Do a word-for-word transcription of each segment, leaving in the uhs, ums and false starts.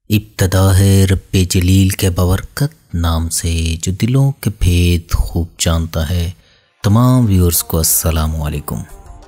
ابتدا ہے رب جلیل کے بابرکت نام سے جو دلوں کے بھید خوب جانتا ہے۔ تمام ویورز کو السلام علیکم۔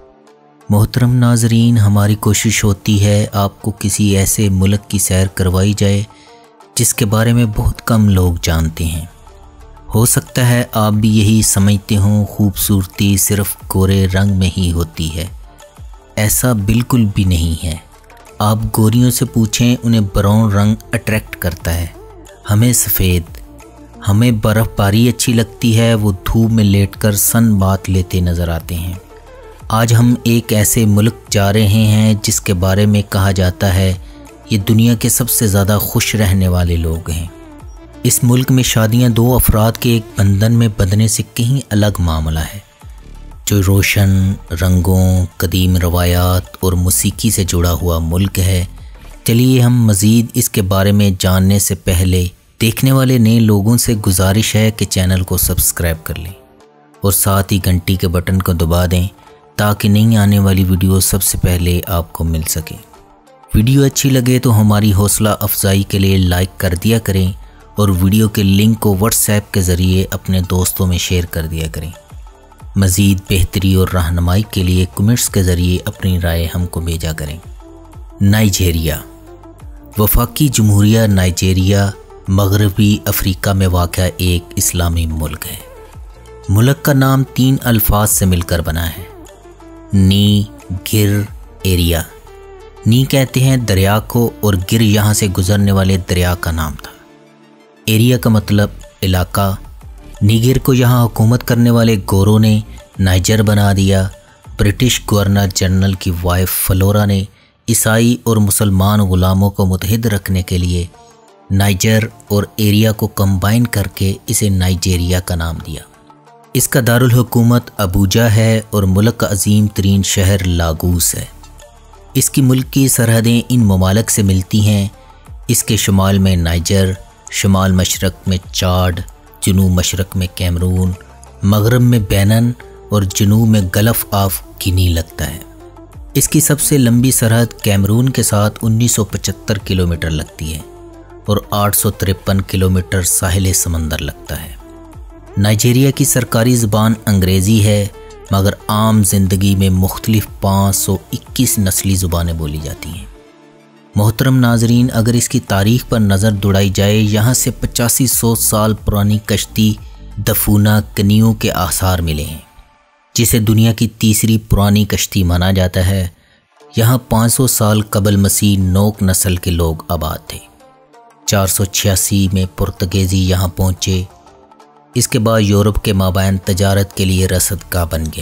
محترم ناظرین، ہماری کوشش ہوتی ہے آپ کو کسی ایسے ملک کی سیر کروائی جائے جس کے بارے میں بہت کم لوگ جانتے ہیں۔ ہو سکتا ہے آپ بھی یہی سمجھتے ہوں خوبصورتی صرف گورے رنگ میں ہی ہوتی ہے۔ ایسا بالکل بھی نہیں ہے۔ آپ گوریوں سے پوچھیں، انہیں براؤن رنگ اٹریکٹ کرتا ہے، ہمیں سفید۔ ہمیں برف باری اچھی لگتی ہے، وہ دھوپ میں لیٹ کر سن بات لیتے نظر آتے ہیں۔ آج ہم ایک ایسے ملک جا رہے ہیں جس کے بارے میں کہا جاتا ہے یہ دنیا کے سب سے زیادہ خوش رہنے والے لوگ ہیں۔ اس ملک میں شادیاں دو افراد کے ایک بندھن میں بندھنے سے کہیں الگ معاملہ ہے، جو روشن رنگوں، قدیم روایات اور موسیقی سے جڑا ہوا ملک ہے۔ چلیے ہم مزید اس کے بارے میں جاننے سے پہلے دیکھنے والے نئے لوگوں سے گزارش ہے کہ چینل کو سبسکرائب کر لیں اور ساتھ ہی گھنٹی کے بٹن کو دبا دیں تاکہ نئی آنے والی ویڈیو سب سے پہلے آپ کو مل سکے۔ ویڈیو اچھی لگے تو ہماری حوصلہ افزائی کے لیے لائک کر دیا کریں اور ویڈیو کے لنک کو واٹس ایپ کے ذریعے اپنے دوستوں میں شیئر کر دیا کریں۔ مزید بہتری اور رہنمائی کے لیے کمنٹس کے ذریعے اپنی رائے ہم کو بھیجا کریں۔ نائجیریا۔ وفاقی جمہوریہ نائجیریا مغربی افریقہ میں واقع ایک اسلامی ملک ہے۔ ملک کا نام تین الفاظ سے مل کر بنا ہے، نی گر ایریا۔ نی کہتے ہیں دریا کو اور گر یہاں سے گزرنے والے دریا کا نام تھا۔ ایریا کا مطلب علاقہ۔ نیگر کو یہاں حکومت کرنے والے گوروں نے نائجر بنا دیا۔ برٹش گورنر جنرل کی وائف فلورا نے عیسائی اور مسلمان غلاموں کو متحد رکھنے کے لیے نائجر اور ایریا کو کمبائن کر کے اسے نائجیریا کا نام دیا۔ اس کا دارالحکومت ابوجا ہے اور ملک کا عظیم ترین شہر لاگوس ہے۔ اس کی ملک کی سرحدیں ان ممالک سے ملتی ہیں۔ اس کے شمال میں نائجر، شمال مشرق میں چاڈ، جنوب مشرق میں کیمرون، مغرب میں بینن اور جنوب میں گلف آف گینی لگتا ہے۔ اس کی سب سے لمبی سرحد کیمرون کے ساتھ انیس سو پچہتر کلومیٹر لگتی ہے اور آٹھ سو ترپن کلومیٹر ساحل سمندر لگتا ہے۔ نائجیریا کی سرکاری زبان انگریزی ہے، مگر عام زندگی میں مختلف پانچ سو اکیس نسلی زبانیں بولی جاتی ہیں۔ محترم ناظرین، اگر اس کی تاریخ پر نظر دوڑائی جائے، یہاں سے پچاسی سو سال پرانی کشتی دفونا کنیو کے آثار ملے ہیں، جسے دنیا کی تیسری پرانی کشتی مانا جاتا ہے۔ یہاں پانچ سو سال قبل مسیح نوک نسل کے لوگ آباد تھے۔ چار سو چھیاسی میں پرتگیزی یہاں پہنچے۔ اس کے بعد یورپ کے مابین تجارت کے لیے رسد گاہ بن گیا۔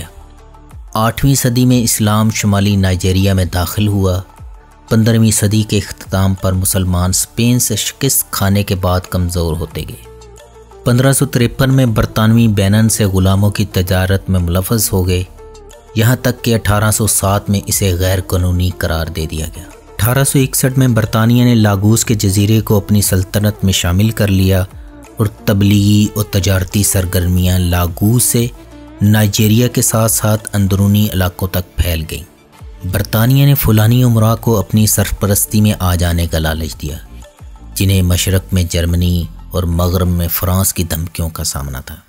آٹھویں صدی میں اسلام شمالی نائجیریا میں داخل ہوا۔ پندرہویں صدی کے اختتام پر مسلمان اسپین سے شکست کھانے کے بعد کمزور ہوتے گئے۔ پندرہ سو ترپن میں برطانوی بینن سے غلاموں کی تجارت میں ملوث ہو گئے، یہاں تک کہ اٹھارہ سو سات میں اسے غیر قانونی قرار دے دیا گیا۔ اٹھارہ سو اکسٹھ میں برطانیہ نے لاگوس کے جزیرے کو اپنی سلطنت میں شامل کر لیا اور تبلیغی اور تجارتی سرگرمیاں لاگوس سے نائجیریا کے ساتھ ساتھ اندرونی علاقوں تک پھیل گئیں۔ برطانیہ نے فلانی امراء کو اپنی سرپرستی میں آ جانے کا لالچ دیا، جنہیں مشرق میں جرمنی اور مغرب میں فرانس کی دھمکیوں کا سامنا تھا۔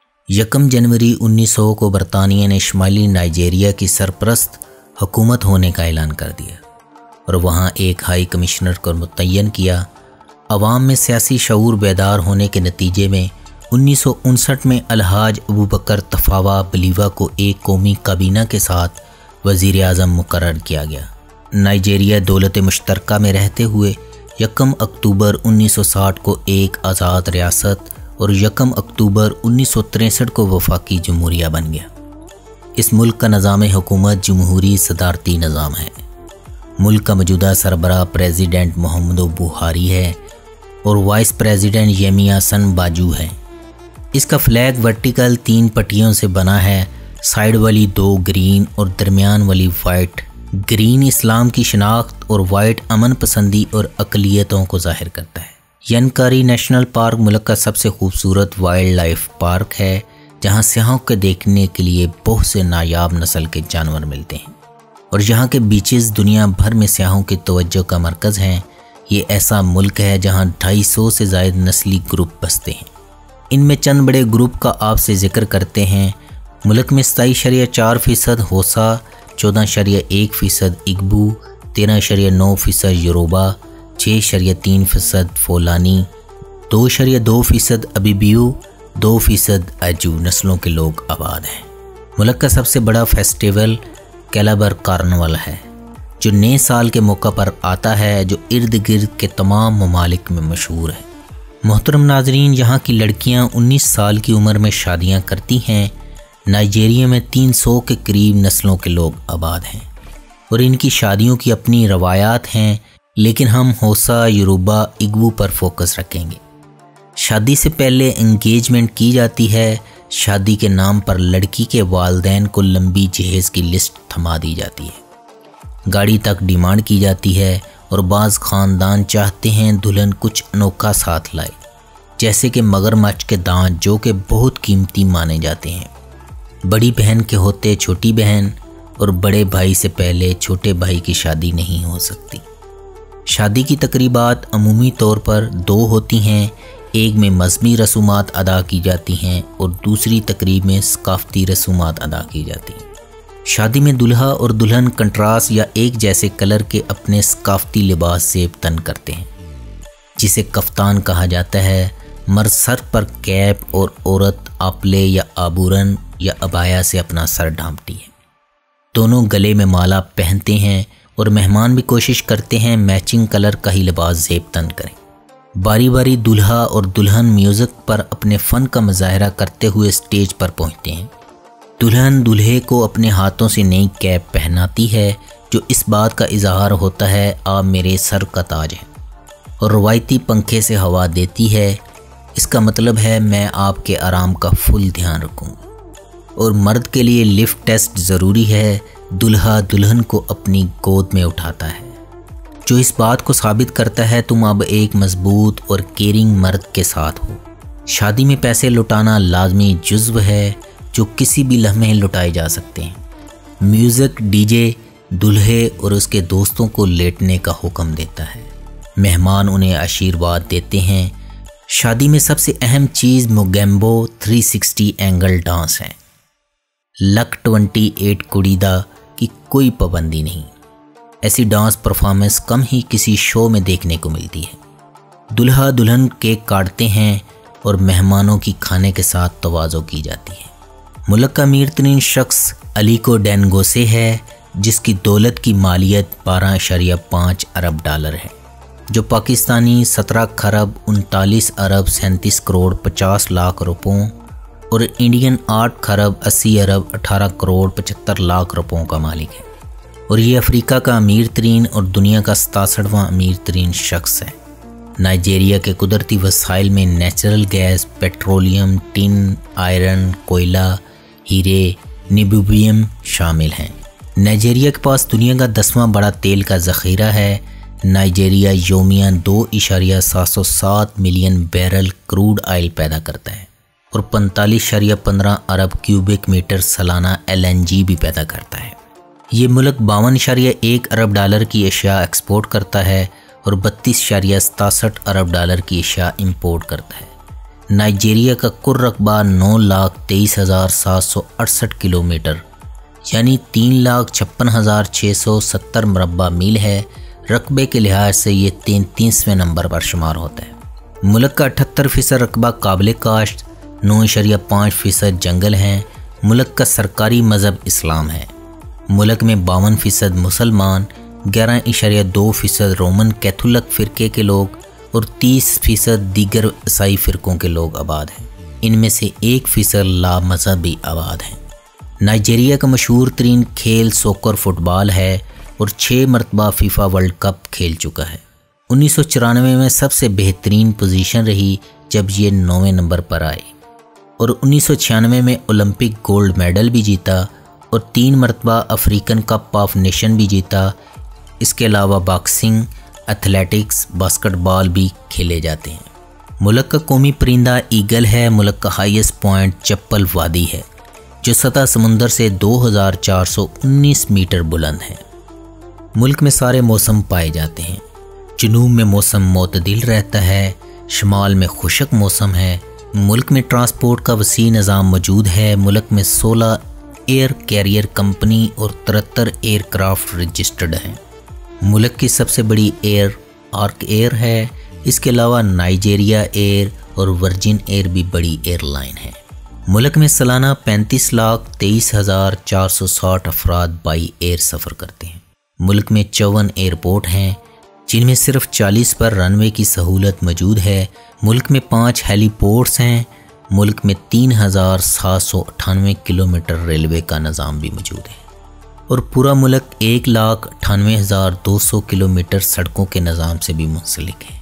یکم جنوری انیس سو کو برطانیہ نے شمالی نائجیریا کی سرپرست حکومت ہونے کا اعلان کر دیا اور وہاں ایک ہائی کمشنر کو متعین کیا۔ عوام میں سیاسی شعور بیدار ہونے کے نتیجے میں انیس سو انسٹھ میں الحاج ابوبکر تفاوا بلیوا کو ایک قومی کابینہ کے ساتھ وزیر اعظم مقرر کیا گیا۔ نائجیریا دولت مشترکہ میں رہتے ہوئے یکم اکتوبر انیس سو ساٹھ کو ایک آزاد ریاست اور یکم اکتوبر انیس سو تریسٹھ کو وفاقی جمہوریہ بن گیا۔ اس ملک کا نظام حکومت جمہوری صدارتی نظام ہے۔ ملک کا موجودہ سربراہ پریزیڈنٹ محمد بوہاری ہے اور وائس پریزیڈنٹ یمی حسن باجو ہے۔ اس کا فلیگ ورٹیکل تین پٹیوں سے بنا ہے، سائیڈ والی دو گرین اور درمیان والی وائٹ۔ گرین اسلام کی شناخت اور وائٹ امن پسندی اور اقلیتوں کو ظاہر کرتا ہے۔ ینکاری نیشنل پارک ملک کا سب سے خوبصورت وائلڈ لائف پارک ہے، جہاں سیاحوں کے دیکھنے کے لیے بہت سے نایاب نسل کے جانور ملتے ہیں اور یہاں کے بیچز دنیا بھر میں سیاحوں کی توجہ کا مرکز ہیں، یہ ایسا ملک ہے جہاں ڈھائی سو سے زائد نسلی گروپ بستے ہیں۔ ان میں چند بڑے گروپ کا آپ سے ذکر کرتے ہیں۔ ملک میں ستائیس اشاریہ چار فیصد ہوسا، چودہ اشاریہ ایک فیصد اگبو، تیرہ اشاریہ نو فیصد یوروبا، چھ اشاریہ تین فیصد فولانی، دو اشاریہ دو فیصد ابیبیو، دو فیصد اجو نسلوں کے لوگ آباد ہیں۔ ملک کا سب سے بڑا فیسٹیول کیلابر کارنول ہے، جو نئے سال کے موقع پر آتا ہے، جو ارد گرد کے تمام ممالک میں مشہور ہے۔ محترم ناظرین، یہاں کی لڑکیاں انیس سال کی عمر میں شادیاں کرتی ہیں۔ نائجیریا میں تین سو کے قریب نسلوں کے لوگ آباد ہیں اور ان کی شادیوں کی اپنی روایات ہیں، لیکن ہم ہوسا، یوروبا، اگبو پر فوکس رکھیں گے۔ شادی سے پہلے انگیجمنٹ کی جاتی ہے۔ شادی کے نام پر لڑکی کے والدین کو لمبی جہیز کی لسٹ تھما دی جاتی ہے، گاڑی تک ڈیمانڈ کی جاتی ہے اور بعض خاندان چاہتے ہیں دلہن کچھ انوکھا ساتھ لائے، جیسے کہ مگرمچھ کے دانت، جو کہ بہت قیمتی مانے جاتے ہیں۔ بڑی بہن کے ہوتے چھوٹی بہن اور بڑے بھائی سے پہلے چھوٹے بھائی کی شادی نہیں ہو سکتی۔ شادی کی تقریبات عمومی طور پر دو ہوتی ہیں، ایک میں مذہبی رسومات ادا کی جاتی ہیں اور دوسری تقریب میں ثقافتی رسومات ادا کی جاتی ہیں۔ شادی میں دلہا اور دلہن کنٹراسٹ یا ایک جیسے کلر کے اپنے ثقافتی لباس زیب تن کرتے ہیں، جسے کفتان کہا جاتا ہے۔ مرد سر پر کیپ اور عورت آپلے یا آبورن یا ابایا سے اپنا سر ڈھانپتی ہے۔ دونوں گلے میں مالا پہنتے ہیں اور مہمان بھی کوشش کرتے ہیں میچنگ کلر کا ہی لباس زیب تن کریں۔ باری باری دلہا اور دلہن میوزک پر اپنے فن کا مظاہرہ کرتے ہوئے اسٹیج پر پہنچتے ہیں۔ دلہن دلہے کو اپنے ہاتھوں سے نئی کیپ پہناتی ہے، جو اس بات کا اظہار ہوتا ہے آپ میرے سر کا تاج ہیں، اور روایتی پنکھے سے ہوا دیتی ہے۔ اس کا مطلب ہے میں آپ کے آرام کا فل دھیان رکھوں۔ اور مرد کے لیے لفٹ ٹیسٹ ضروری ہے۔ دلہا دلہن کو اپنی گود میں اٹھاتا ہے، جو اس بات کو ثابت کرتا ہے تم اب ایک مضبوط اور کیئرنگ مرد کے ساتھ ہو۔ شادی میں پیسے لٹانا لازمی جزو ہے، جو کسی بھی لمحے لٹائے جا سکتے ہیں۔ میوزک ڈی جے دلہے اور اس کے دوستوں کو لیٹنے کا حکم دیتا ہے۔ مہمان انہیں آشیرواد دیتے ہیں۔ شادی میں سب سے اہم چیز موگیمبو تین سو ساٹھ اینگل ڈانس ہے۔ لک اٹھائیس کڑیدہ کی کوئی پابندی نہیں۔ ایسی ڈانس پرفارمنس کم ہی کسی شو میں دیکھنے کو ملتی ہے۔ دلہا دلہن کیک کاٹتے ہیں اور مہمانوں کی کھانے کے ساتھ تواضع کی جاتی ہے۔ ملک کا امیر ترین شخص الیکو ڈینگوسے ہے، جس کی دولت کی مالیت بارہ اشاریہ پانچ ارب ڈالر ہے، جو پاکستانی سترہ خرب انتالیس ارب سینتیس کروڑ پچاس لاکھ روپوں اور انڈین آٹھ خرب اسی ارب اٹھارہ کروڑ پچہتر لاکھ روپوں کا مالک ہے، اور یہ افریقہ کا امیر ترین اور دنیا کا ستاسٹھواں امیر ترین شخص ہے۔ نائجیریا کے قدرتی وسائل میں natural gas, petroleum, tin, iron, کوئلہ، ہیرے، نیبوبیم شامل ہیں۔ نائجیریا کے پاس دنیا کا دسواں بڑا تیل کا ذخیرہ ہے۔ نائجیریا یومیہ دو اشاریہ سات سو سات ملین بیرل کروڈ آئل پیدا کرتا ہے اور پینتالیس اشاریہ پندرہ ارب کیوبک میٹر سالانہ ایل این جی بھی پیدا کرتا ہے۔ یہ ملک باون اشاریہ ایک ارب ڈالر کی اشیاء ایکسپورٹ کرتا ہے اور بتیس اشاریہ ستاسٹھ ارب ڈالر کی اشیاء امپورٹ کرتا ہے۔ نائجیریا کا کل رقبہ نو لاکھ تیئیس ہزار سات سو اڑسٹھ کلو میٹر یعنی تین لاکھ چھپن ہزار چھ سو ستر مربع میل ہے۔ رقبے کے لحاظ سے یہ تینتیسویں نمبر پر شمار ہوتا ہے۔ ملک کا اٹھہتر فیصد رقبہ قابل کاشت، نو اشاریہ پانچ فیصد جنگل ہیں۔ ملک کا سرکاری مذہب اسلام ہے۔ ملک میں باون فیصد مسلمان، گیارہ اشاریہ دو فیصد رومن کیتھولک فرقے کے لوگ اور تیس فیصد دیگر عیسائی فرقوں کے لوگ آباد ہیں۔ ان میں سے ایک فیصد لا مذہبی آباد ہیں۔ نائجیریا کا مشہور ترین کھیل سوکر فٹ بال ہے اور چھ مرتبہ فیفا ورلڈ کپ کھیل چکا ہے۔ انیس سو چورانوے میں سب سے بہترین پوزیشن رہی جب یہ نویں نمبر پر آئے، اور انیس سو چھیانوے میں اولمپک گولڈ میڈل بھی جیتا اور تین مرتبہ افریقن کپ آف نیشن بھی جیتا۔ اس کے علاوہ باکسنگ، ایتھلیٹکس، باسکٹ بال بھی کھیلے جاتے ہیں۔ ملک کا قومی پرندہ ایگل ہے۔ ملک کا ہائیسٹ پوائنٹ چپل وادی ہے، جو سطح سمندر سے دو ہزار چار سو انیس میٹر بلند ہے۔ ملک میں سارے موسم پائے جاتے ہیں۔ جنوب میں موسم معتدل رہتا ہے، شمال میں خشک موسم ہے۔ ملک میں ٹرانسپورٹ کا وسیع نظام موجود ہے۔ ملک میں سولہ ایئر کیریئر کمپنی اور ترہتر ایئر کرافٹ رجسٹرڈ ہیں۔ ملک کی سب سے بڑی ایئر آرک ایئر ہے۔ اس کے علاوہ نائجیریا ایئر اور ورجن ایئر بھی بڑی ایئر لائن ہے۔ ملک میں سالانہ پینتیس لاکھ تیئیس ہزار چار سو ساٹھ افراد بائی ایئر سفر کرتے ہیں۔ ملک میں چون ایئرپورٹ ہیں، جن میں صرف چالیس پر رن وے کی سہولت موجود ہے۔ ملک میں پانچ ہیلی پورٹس ہیں۔ ملک میں تین ہزار سات سو اٹھانوے کلومیٹر ریلوے کا نظام بھی موجود ہے، اور پورا ملک ایک لاکھ اٹھانوے ہزار دو سو کلومیٹر سڑکوں کے نظام سے بھی منسلک ہے۔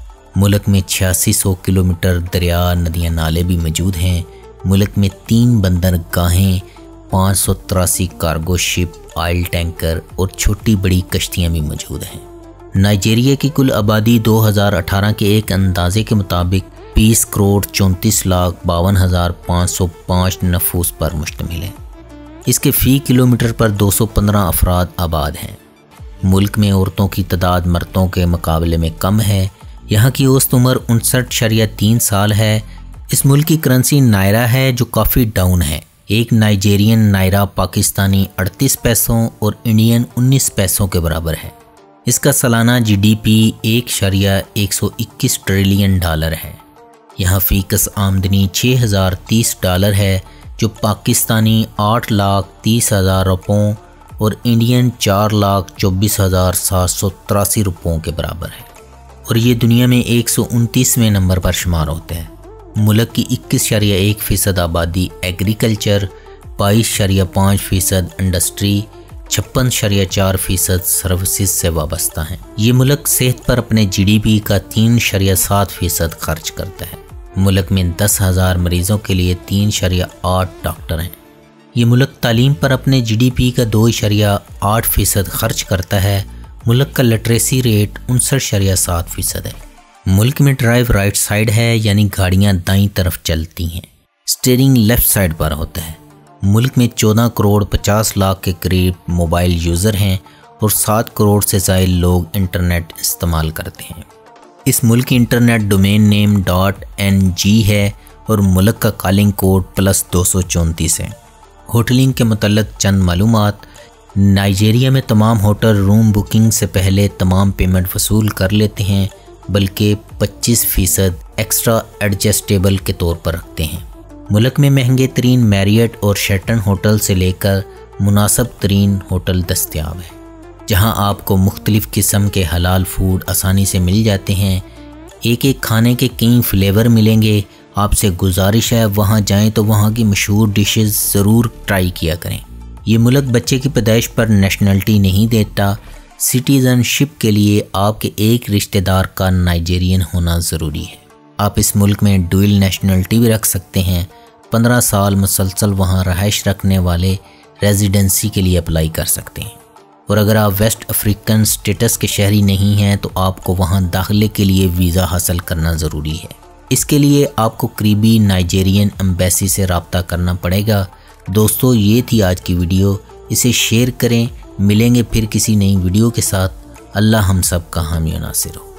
ملک میں چھیاسی سو کلومیٹر دریا، ندیاں، نالے بھی موجود ہیں۔ ملک میں تین بندرگاہیں، پانچ سو تراسی کارگو شپ، آئل ٹینکر اور چھوٹی بڑی کشتیاں بھی موجود ہیں۔ نائجیریا کی کل آبادی دو ہزار اٹھارہ کے ایک اندازے کے مطابق بیس کروڑ چونتیس لاکھ باون ہزار پانچ سو پانچ نفوس پر مشتمل ہے۔ اس کے فی کلومیٹر پر دو سو پندرہ افراد آباد ہیں۔ ملک میں عورتوں کی تعداد مردوں کے مقابلے میں کم ہے۔ یہاں کی اوسط عمر انسٹھ اشاریہ تین سال ہے۔ اس ملک کی کرنسی نائرہ ہے، جو کافی ڈاؤن ہے۔ ایک نائجیرین نائرہ پاکستانی اڑتیس پیسوں اور انڈین انیس پیسوں کے برابر ہے۔ اس کا سالانہ جی ڈی پی ایک اشاریہ ایک سو اکیس ٹریلین ڈالر ہے۔ یہاں فی کس آمدنی چھ ہزار تیس ڈالر ہے، جو پاکستانی آٹھ لاکھ تیس ہزار روپوں اور انڈین چار لاکھ چوبیس ہزار سات سو تراسی روپوں کے برابر ہے، اور یہ دنیا میں ایک سو انتیسویں نمبر پر شمار ہوتے ہیں۔ ملک کی اکیس اشاریہ ایک فیصد آبادی ایگریکلچر، بائیس اشاریہ پانچ فیصد انڈسٹری، چھپن اشاریہ چار فیصد سروسز سے وابستہ ہیں۔ یہ ملک صحت پر اپنے جی ڈی پی کا تین اشاریہ سات فیصد خرچ کرتا ہے۔ ملک میں دس ہزار مریضوں کے لیے تین اشاریہ آٹھ ڈاکٹر ہیں۔ یہ ملک تعلیم پر اپنے جی ڈی پی کا دو اشاریہ آٹھ فیصد خرچ کرتا ہے۔ ملک کا لٹریسی ریٹ انسٹھ اشاریہ سات فیصد ہے۔ ملک میں ڈرائیو رائٹ سائڈ ہے، یعنی گاڑیاں دائیں طرف چلتی ہیں۔ اسٹیئرنگ لیفٹ سائڈ پر ہوتا ہے۔ ملک میں چودہ کروڑ پچاس لاکھ کے قریب موبائل یوزر ہیں اور سات کروڑ سے زائد لوگ انٹرنیٹ استعمال کرتے ہیں۔ اس ملک کی internet domain name dot N G ہے اور ملک کا کالنگ کوڈ پلس دو سو چونتیس ہے۔ ہوٹلنگ کے متعلق چند معلومات۔ نائجیریا میں تمام ہوٹل روم بکنگ سے پہلے تمام پیمنٹ وصول کر لیتے ہیں، بلکہ پچیس فیصد ایکسٹرا ایڈجسٹیبل کے طور پر رکھتے ہیں۔ ملک میں مہنگے ترین میریٹ اور شیرٹن ہوٹل سے لے کر مناسب ترین ہوٹل دستیاب ہے، جہاں آپ کو مختلف قسم کے حلال فوڈ آسانی سے مل جاتے ہیں۔ ایک ایک کھانے کے کئی فلیور ملیں گے۔ آپ سے گزارش ہے وہاں جائیں تو وہاں کی مشہور ڈشز ضرور ٹرائی کیا کریں۔ یہ ملک بچے کی پیدائش پر نیشنلٹی نہیں دیتا۔ سٹیزن شپ کے لیے آپ کے ایک رشتہ دار کا نائجیرین ہونا ضروری ہے۔ آپ اس ملک میں ڈوئل نیشنلٹی بھی رکھ سکتے ہیں۔ پندرہ سال مسلسل وہاں رہائش رکھنے والے ریزیڈنسی کے لیے اپلائی کر سکتے ہیں، اور اگر آپ ویسٹ افریقن سٹیٹس کے شہری نہیں ہیں تو آپ کو وہاں داخلے کے لیے ویزا حاصل کرنا ضروری ہے۔ اس کے لیے آپ کو قریبی نائجیرین ایمبیسی سے رابطہ کرنا پڑے گا۔ دوستو، یہ تھی آج کی ویڈیو، اسے شیئر کریں۔ ملیں گے پھر کسی نئی ویڈیو کے ساتھ۔ اللہ ہم سب کا حامی و ناصر ہو۔